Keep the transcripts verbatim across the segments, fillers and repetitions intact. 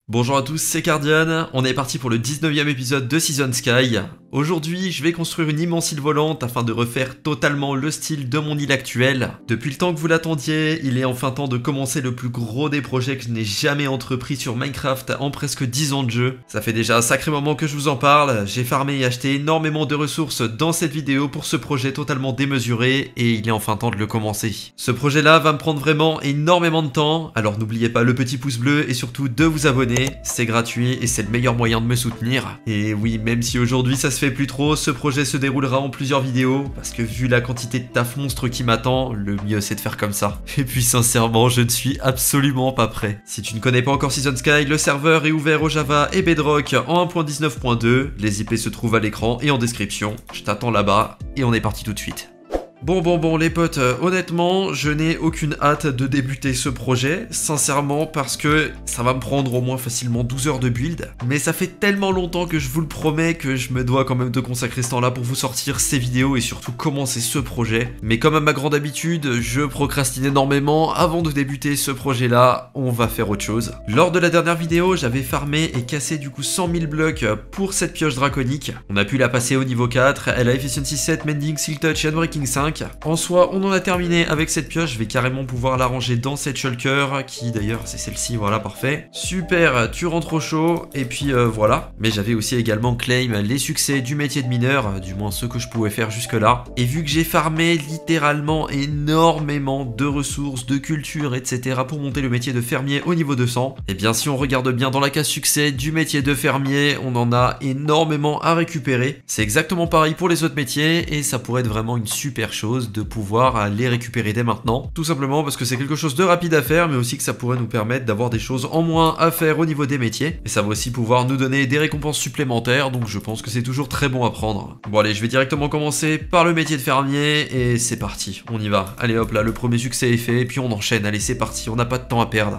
Bonjour à tous, c'est Cardian, on est parti pour le dix-neuvième épisode de Season Sky. Aujourd'hui, je vais construire une immense île volante afin de refaire totalement le style de mon île actuelle. Depuis le temps que vous l'attendiez, il est enfin temps de commencer le plus gros des projets que je n'ai jamais entrepris sur Minecraft en presque dix ans de jeu. Ça fait déjà un sacré moment que je vous en parle, j'ai farmé et acheté énormément de ressources dans cette vidéo pour ce projet totalement démesuré et il est enfin temps de le commencer. Ce projet-là va me prendre vraiment énormément de temps, alors n'oubliez pas le petit pouce bleu et surtout de vous abonner. C'est gratuit et c'est le meilleur moyen de me soutenir. Et oui, même si aujourd'hui ça se fait plus trop, ce projet se déroulera en plusieurs vidéos, parce que vu la quantité de taf monstre qui m'attend, le mieux c'est de faire comme ça. Et puis sincèrement, je ne suis absolument pas prêt. Si tu ne connais pas encore Season Sky, le serveur est ouvert au Java et Bedrock en un point dix-neuf point deux. Les I P se trouvent à l'écran et en description. Je t'attends là-bas et on est parti tout de suite. Bon bon bon les potes, euh, honnêtement, je n'ai aucune hâte de débuter ce projet, sincèrement parce que ça va me prendre au moins facilement douze heures de build, mais ça fait tellement longtemps que je vous le promets que je me dois quand même de consacrer ce temps-là pour vous sortir ces vidéos et surtout commencer ce projet. Mais comme à ma grande habitude, je procrastine énormément, avant de débuter ce projet-là, on va faire autre chose. Lors de la dernière vidéo, j'avais farmé et cassé du coup cent mille blocs pour cette pioche draconique. On a pu la passer au niveau quatre, elle a Efficiency sept, Mending, Silk Touch et Unbreaking cinq. En soi, on en a terminé avec cette pioche, je vais carrément pouvoir la ranger dans cette shulker, qui d'ailleurs c'est celle-ci, voilà, parfait. Super, tu rentres au chaud, et puis euh, voilà. Mais j'avais aussi également claim les succès du métier de mineur, du moins ceux que je pouvais faire jusque là. Et vu que j'ai farmé littéralement énormément de ressources, de culture, et cetera pour monter le métier de fermier au niveau deux cents, et bien si on regarde bien dans la case succès du métier de fermier, on en a énormément à récupérer. C'est exactement pareil pour les autres métiers, et ça pourrait être vraiment une super chose de pouvoir les récupérer dès maintenant, tout simplement parce que c'est quelque chose de rapide à faire, mais aussi que ça pourrait nous permettre d'avoir des choses en moins à faire au niveau des métiers, et ça va aussi pouvoir nous donner des récompenses supplémentaires, donc je pense que c'est toujours très bon à prendre. Bon allez, je vais directement commencer par le métier de fermier, et c'est parti, on y va. Allez hop là, le premier succès est fait, et puis on enchaîne, allez c'est parti, on n'a pas de temps à perdre.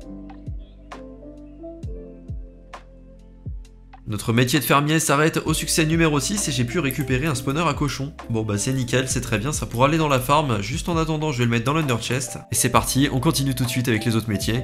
Notre métier de fermier s'arrête au succès numéro six et j'ai pu récupérer un spawner à cochon. Bon bah c'est nickel, c'est très bien, ça pourra aller dans la farm. Juste en attendant, je vais le mettre dans l'under chest. Et c'est parti, on continue tout de suite avec les autres métiers.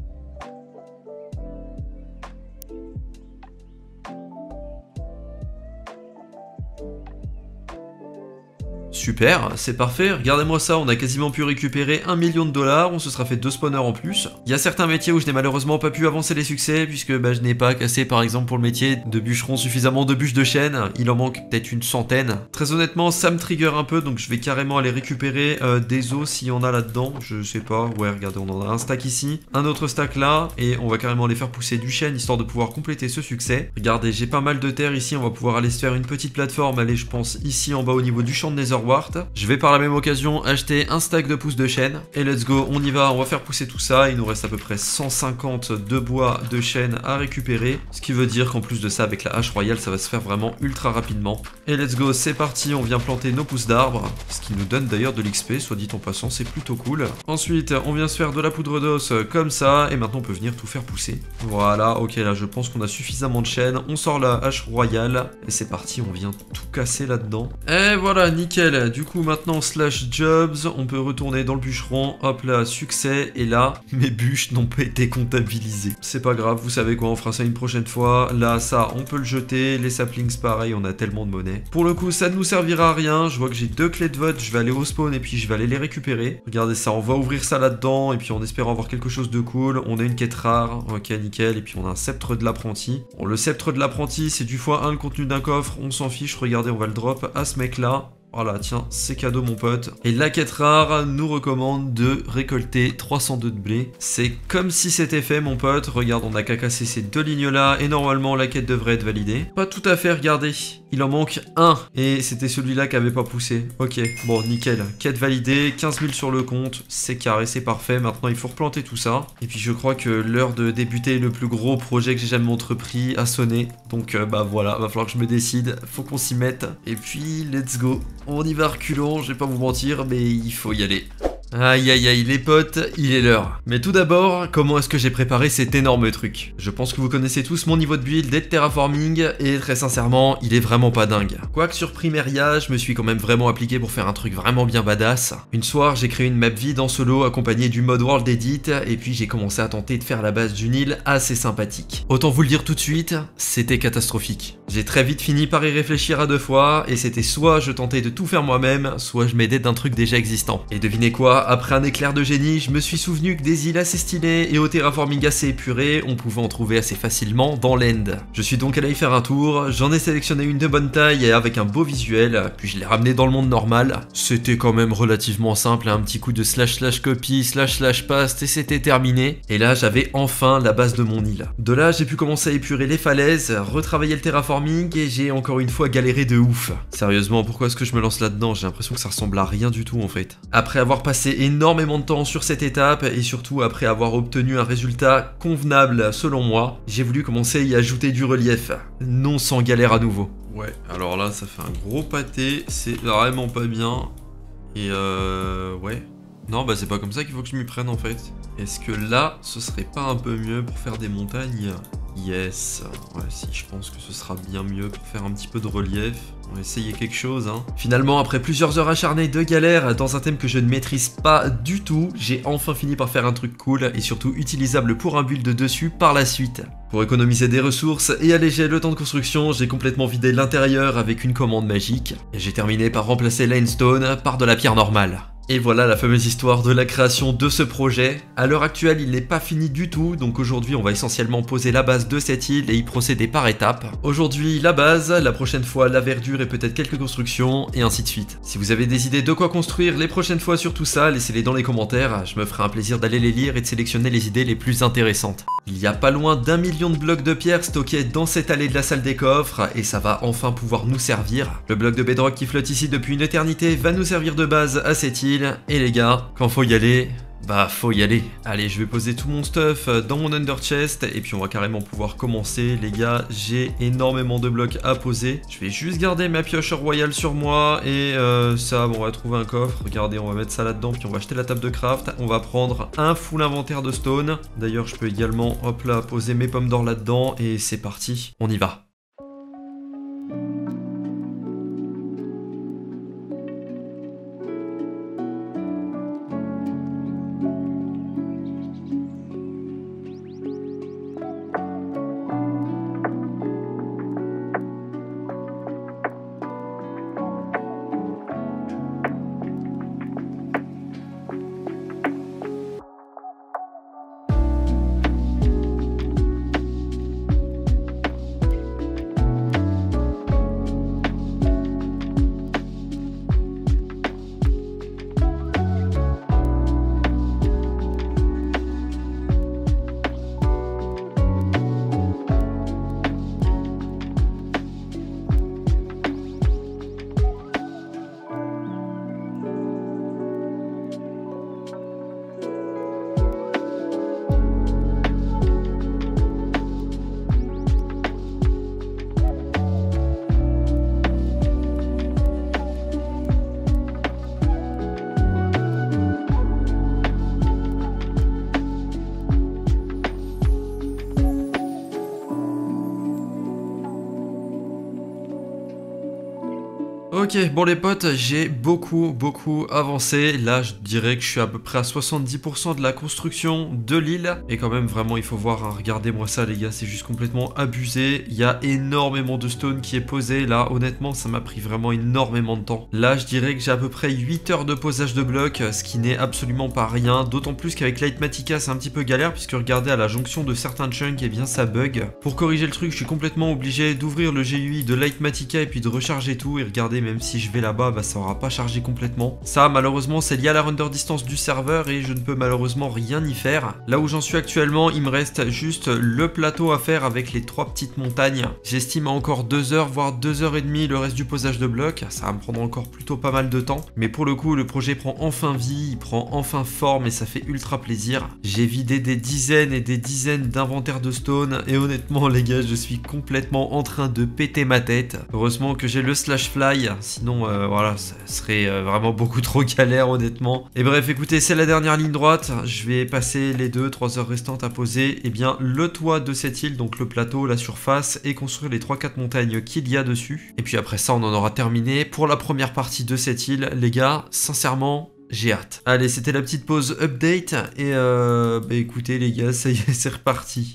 Super, c'est parfait, regardez-moi ça, on a quasiment pu récupérer un million de dollars, on se sera fait deux spawners en plus. Il y a certains métiers où je n'ai malheureusement pas pu avancer les succès, puisque bah, je n'ai pas cassé par exemple pour le métier de bûcheron suffisamment de bûches de chêne, il en manque peut-être une centaine. Très honnêtement, ça me trigger un peu, donc je vais carrément aller récupérer euh, des os s'il y en a là-dedans, je sais pas, ouais regardez, on en a un stack ici, un autre stack là, et on va carrément aller faire pousser du chêne histoire de pouvoir compléter ce succès. Regardez, j'ai pas mal de terre ici, on va pouvoir aller se faire une petite plateforme, allez je pense ici en bas au niveau du champ de Netherwart. Je vais par la même occasion acheter un stack de pousses de chêne. Et let's go, on y va, on va faire pousser tout ça. Il nous reste à peu près cent cinquante de bois de chêne à récupérer. Ce qui veut dire qu'en plus de ça, avec la hache royale, ça va se faire vraiment ultra rapidement. Et let's go, c'est parti, on vient planter nos pousses d'arbres. Ce qui nous donne d'ailleurs de l'X P, soit dit en passant, c'est plutôt cool. Ensuite, on vient se faire de la poudre d'os comme ça. Et maintenant, on peut venir tout faire pousser. Voilà, ok, là, je pense qu'on a suffisamment de chêne. On sort la hache royale. Et c'est parti, on vient tout casser là-dedans. Et voilà, nickel. Du coup, maintenant, slash jobs, on peut retourner dans le bûcheron. Hop là, succès. Et là, mes bûches n'ont pas été comptabilisées. C'est pas grave, vous savez quoi, on fera ça une prochaine fois. Là, ça, on peut le jeter. Les saplings, pareil, on a tellement de monnaie. Pour le coup, ça ne nous servira à rien. Je vois que j'ai deux clés de vote. Je vais aller au spawn et puis je vais aller les récupérer. Regardez ça, on va ouvrir ça là-dedans. Et puis en espérant avoir quelque chose de cool. On a une quête rare. Ok, nickel. Et puis on a un sceptre de l'apprenti. Bon, le sceptre de l'apprenti, c'est du fois un le contenu d'un coffre. On s'en fiche. Regardez, on va le drop à ce mec-là. Voilà, tiens, c'est cadeau mon pote. Et la quête rare nous recommande de récolter trois cent deux de blé. C'est comme si c'était fait mon pote. Regarde, on n'a qu'à casser ces deux lignes là et normalement la quête devrait être validée. Pas tout à fait, regardez. Il en manque un. Et c'était celui-là qui avait pas poussé. Ok, bon, nickel. Quête validée, quinze mille sur le compte. C'est carré, c'est parfait. Maintenant, il faut replanter tout ça. Et puis je crois que l'heure de débuter le plus gros projet que j'ai jamais entrepris a sonné. Donc euh, bah voilà, va falloir que je me décide. Faut qu'on s'y mette. Et puis, let's go. On y va reculons, je vais pas vous mentir, mais il faut y aller. Aïe aïe aïe les potes, il est l'heure. Mais tout d'abord, comment est-ce que j'ai préparé cet énorme truc? Je pense que vous connaissez tous mon niveau de build et de terraforming, et très sincèrement, il est vraiment pas dingue. Quoique sur Primaria, je me suis quand même vraiment appliqué pour faire un truc vraiment bien badass. Une soir, j'ai créé une map vide en solo accompagnée du mode World Edit, et puis j'ai commencé à tenter de faire la base d'une île assez sympathique. Autant vous le dire tout de suite, c'était catastrophique. J'ai très vite fini par y réfléchir à deux fois, et c'était soit je tentais de tout faire moi-même, soit je m'aidais d'un truc déjà existant. Et devinez quoi? Après un éclair de génie, je me suis souvenu que des îles assez stylées et au terraforming assez épuré, on pouvait en trouver assez facilement dans l'end. Je suis donc allé y faire un tour, j'en ai sélectionné une de bonne taille et avec un beau visuel, puis je l'ai ramené dans le monde normal. C'était quand même relativement simple, un petit coup de slash slash copy, slash slash paste et c'était terminé. Et là j'avais enfin la base de mon île. De là j'ai pu commencer à épurer les falaises, retravailler le terraforming et j'ai encore une fois galéré de ouf. Sérieusement, pourquoi est-ce que je me lance là-dedans? J'ai l'impression que ça ressemble à rien du tout en fait. Après avoir passé énormément de temps sur cette étape et surtout après avoir obtenu un résultat convenable selon moi, j'ai voulu commencer à y ajouter du relief, non sans galère à nouveau. Ouais, alors là ça fait un gros pâté, c'est vraiment pas bien. Et euh... ouais. Non bah c'est pas comme ça qu'il faut que je m'y prenne en fait. Est-ce que là ce serait pas un peu mieux pour faire des montagnes? Yes, ouais si je pense que ce sera bien mieux pour faire un petit peu de relief. On va essayer quelque chose hein. Finalement après plusieurs heures acharnées de galère dans un thème que je ne maîtrise pas du tout, j'ai enfin fini par faire un truc cool et surtout utilisable pour un build dessus par la suite. Pour économiser des ressources et alléger le temps de construction, j'ai complètement vidé l'intérieur avec une commande magique. Et j'ai terminé par remplacer l'Limestone par de la pierre normale. Et voilà la fameuse histoire de la création de ce projet. À l'heure actuelle, il n'est pas fini du tout, donc aujourd'hui on va essentiellement poser la base de cette île et y procéder par étapes. Aujourd'hui la base, la prochaine fois la verdure et peut-être quelques constructions, et ainsi de suite. Si vous avez des idées de quoi construire les prochaines fois sur tout ça, laissez-les dans les commentaires, je me ferai un plaisir d'aller les lire et de sélectionner les idées les plus intéressantes. Il y a pas loin d'un million de blocs de pierre stockés dans cette allée de la salle des coffres, et ça va enfin pouvoir nous servir. Le bloc de bedrock qui flotte ici depuis une éternité va nous servir de base à cette île. Et les gars, quand faut y aller, bah faut y aller. Allez, je vais poser tout mon stuff dans mon under chest et puis on va carrément pouvoir commencer. Les gars, j'ai énormément de blocs à poser. Je vais juste garder ma pioche royale sur moi et euh, ça, bon, on va trouver un coffre. Regardez, on va mettre ça là-dedans puis on va acheter la table de craft. On va prendre un full inventaire de stone. D'ailleurs, je peux également, hop là, poser mes pommes d'or là-dedans et c'est parti, on y va. Ok, bon les potes, j'ai beaucoup, beaucoup avancé. Là, je dirais que je suis à peu près à soixante-dix pour cent de la construction de l'île. Et quand même, vraiment, il faut voir, hein, regardez-moi ça les gars, c'est juste complètement abusé. Il y a énormément de stone qui est posé. Là, honnêtement, ça m'a pris vraiment énormément de temps. Là, je dirais que j'ai à peu près huit heures de posage de blocs, ce qui n'est absolument pas rien. D'autant plus qu'avec Lightmatica, c'est un petit peu galère, puisque regardez, à la jonction de certains chunks, eh bien, ça bug. Pour corriger le truc, je suis complètement obligé d'ouvrir le G U I de Lightmatica et puis de recharger tout. Et regardez, même si je vais là-bas, bah, ça aura pas chargé complètement. Ça, malheureusement, c'est lié à la render distance du serveur et je ne peux malheureusement rien y faire. Là où j'en suis actuellement, il me reste juste le plateau à faire avec les trois petites montagnes. J'estime à encore deux heures, voire deux heures et demie le reste du posage de blocs. Ça va me prendre encore plutôt pas mal de temps. Mais pour le coup, le projet prend enfin vie, il prend enfin forme et ça fait ultra plaisir. J'ai vidé des dizaines et des dizaines d'inventaires de stone et honnêtement, les gars, je suis complètement en train de péter ma tête. Heureusement que j'ai le slash fly sinon euh, voilà, ça serait euh, vraiment beaucoup trop galère honnêtement. Et bref, écoutez, c'est la dernière ligne droite, je vais passer les deux trois heures restantes à poser eh bien, le toit de cette île, donc le plateau, la surface, et construire les trois quatre montagnes qu'il y a dessus. Et puis après ça, on en aura terminé pour la première partie de cette île, les gars, sincèrement... J'ai hâte. Allez, c'était la petite pause update et euh, bah écoutez les gars, ça y est, c'est reparti.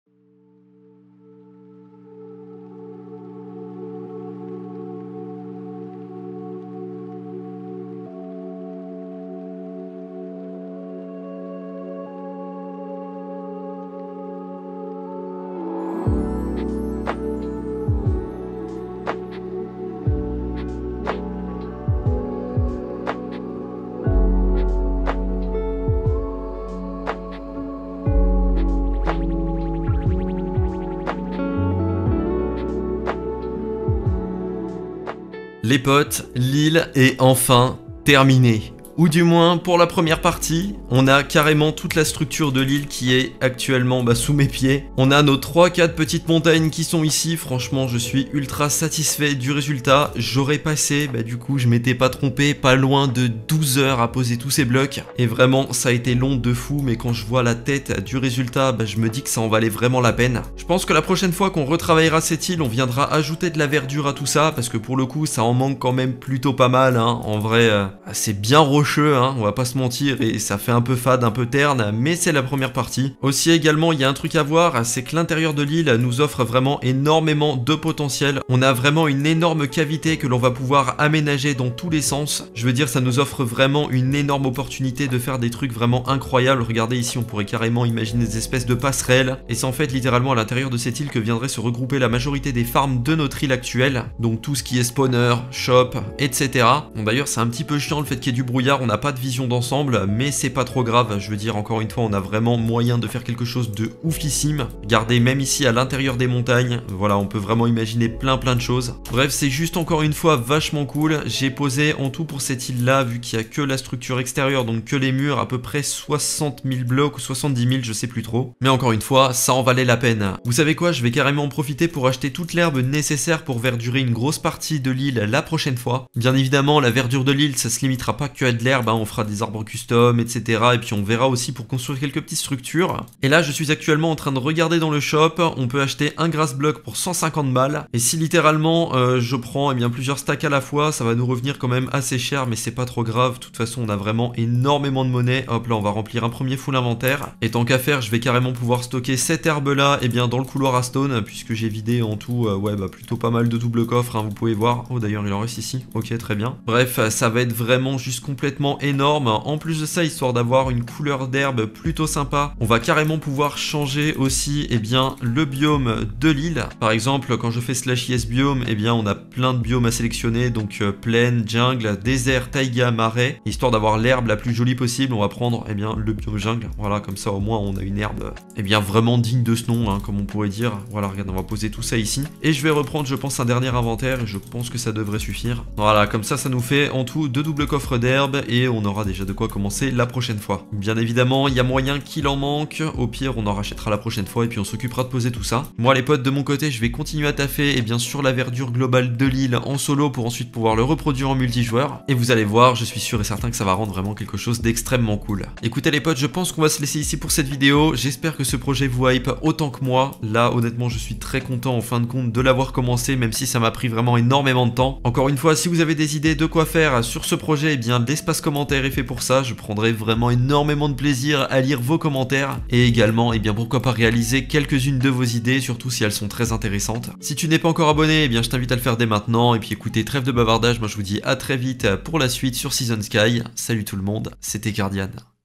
Les potes, l'île est enfin terminée. Ou du moins, pour la première partie, on a carrément toute la structure de l'île qui est actuellement bah, sous mes pieds. On a nos trois quatre petites montagnes qui sont ici. Franchement, je suis ultra satisfait du résultat. J'aurais passé, bah, du coup, je m'étais pas trompé, pas loin de douze heures à poser tous ces blocs. Et vraiment, ça a été long de fou, mais quand je vois la tête du résultat, bah, je me dis que ça en valait vraiment la peine. Je pense que la prochaine fois qu'on retravaillera cette île, on viendra ajouter de la verdure à tout ça, parce que pour le coup, ça en manque quand même plutôt pas mal. Hein. En vrai, euh, c'est bien rocheux. Hein, on va pas se mentir, et ça fait un peu fade, un peu terne, mais c'est la première partie. Aussi également, il y a un truc à voir, c'est que l'intérieur de l'île nous offre vraiment énormément de potentiel. On a vraiment une énorme cavité que l'on va pouvoir aménager dans tous les sens. Je veux dire, ça nous offre vraiment une énorme opportunité de faire des trucs vraiment incroyables. Regardez ici, on pourrait carrément imaginer des espèces de passerelles, et c'est en fait littéralement à l'intérieur de cette île que viendrait se regrouper la majorité des farms de notre île actuelle. Donc tout ce qui est spawner, shop, et cetera. Bon d'ailleurs, c'est un petit peu chiant le fait qu'il y ait du brouillard. On n'a pas de vision d'ensemble, mais c'est pas trop grave. Je veux dire, encore une fois, on a vraiment moyen de faire quelque chose de oufissime. Regardez, même ici à l'intérieur des montagnes, voilà, on peut vraiment imaginer plein plein de choses. Bref, c'est juste encore une fois vachement cool. J'ai posé en tout pour cette île là, vu qu'il n'y a que la structure extérieure, donc que les murs, à peu près soixante mille blocs ou soixante-dix mille, je sais plus trop. Mais encore une fois, ça en valait la peine. Vous savez quoi, je vais carrément en profiter pour acheter toute l'herbe nécessaire pour verdurer une grosse partie de l'île la prochaine fois. Bien évidemment, la verdure de l'île, ça se limitera pas que à de l'herbe, hein. On fera des arbres custom, et cetera. Et puis on verra aussi pour construire quelques petites structures. Et là, je suis actuellement en train de regarder dans le shop. On peut acheter un grass block pour cent cinquante balles. Et si littéralement euh, je prends eh bien, plusieurs stacks à la fois, ça va nous revenir quand même assez cher, mais c'est pas trop grave. De toute façon, on a vraiment énormément de monnaie. Hop là, on va remplir un premier full inventaire. Et tant qu'à faire, je vais carrément pouvoir stocker cette herbe là eh bien, dans le couloir à stone, puisque j'ai vidé en tout euh, ouais, bah, plutôt pas mal de double coffres, hein, vous pouvez voir. Oh d'ailleurs, il en reste ici. Ok, très bien. Bref, ça va être vraiment juste complètement énorme. En plus de ça, histoire d'avoir une couleur d'herbe plutôt sympa, on va carrément pouvoir changer aussi eh bien, le biome de l'île. Par exemple, quand je fais slash yes biome, eh bien, on a plein de biomes à sélectionner, donc euh, plaine, jungle, désert, taïga, marais. Histoire d'avoir l'herbe la plus jolie possible, on va prendre eh bien, le biome jungle. Voilà, comme ça au moins on a une herbe eh bien, vraiment digne de ce nom, hein, comme on pourrait dire. Voilà, regarde, on va poser tout ça ici. Et je vais reprendre, je pense, un dernier inventaire, et je pense que ça devrait suffire. Voilà, comme ça, ça nous fait en tout deux doubles coffres d'herbe, et on aura déjà de quoi commencer la prochaine fois. Bien évidemment, il y a moyen qu'il en manque. Au pire, on en rachètera la prochaine fois et puis on s'occupera de poser tout ça. Moi, les potes, de mon côté, je vais continuer à taffer et bien sûr la verdure globale de l'île en solo pour ensuite pouvoir le reproduire en multijoueur. Et vous allez voir, je suis sûr et certain que ça va rendre vraiment quelque chose d'extrêmement cool. Écoutez les potes, je pense qu'on va se laisser ici pour cette vidéo. J'espère que ce projet vous hype autant que moi. Là, honnêtement, je suis très content en fin de compte de l'avoir commencé, même si ça m'a pris vraiment énormément de temps. Encore une fois, si vous avez des idées de quoi faire sur ce projet, eh bien l'espace commentaire est fait pour ça. Je prendrai vraiment énormément de plaisir à lire vos commentaires et également, et eh bien pourquoi pas réaliser quelques-unes de vos idées, surtout si elles sont très intéressantes. Si tu n'es pas encore abonné, eh bien je t'invite à le faire dès maintenant. Et puis écoutez, trêve de bavardage, moi je vous dis à très vite pour la suite sur Season Sky. Salut tout le monde, c'était Guardian.